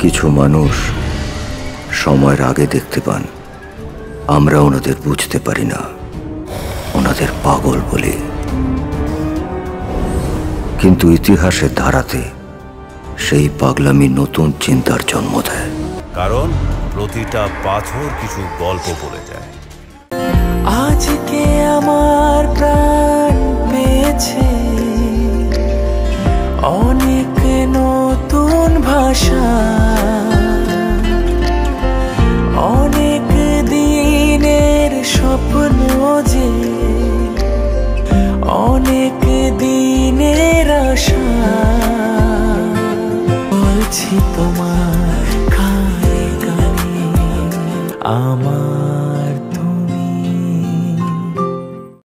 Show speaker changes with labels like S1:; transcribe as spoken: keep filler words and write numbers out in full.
S1: কিছু মানুষ সময়ের আগে দেখতে পান, আমরা ওনাদের বুঝতে পারি না, ওনাদের পাগল বলি। কিন্তু ইতিহাসের ধারাতে সেই পাগলামি নতুন চিন্তার জন্ম দেয়,
S2: কারণ প্রতিটা পাথর কিছু গল্প বলে যায়।
S3: আজকে আমার প্রাণ পেয়েছে অনেক নতুন ভাষা, অনেক দিনের স্বপ্ন যে অনেক দিনের আশা। বলছি তোমার কানে কানে আমার